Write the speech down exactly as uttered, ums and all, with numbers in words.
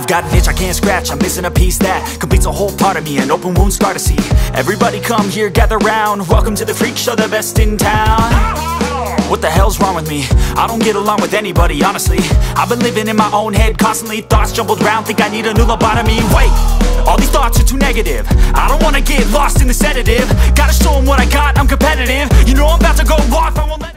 I've got an itch I can't scratch, I'm missing a piece that completes a whole part of me, an open wound scar to see. Everybody come here, gather round, welcome to the freak show, the best in town. What the hell's wrong with me? I don't get along with anybody, honestly. I've been living in my own head constantly, thoughts jumbled round, think I need a new lobotomy. Wait, all these thoughts are too negative, I don't wanna get lost in the sedative. Gotta show them what I got, I'm competitive. You know I'm about to go off, I won't let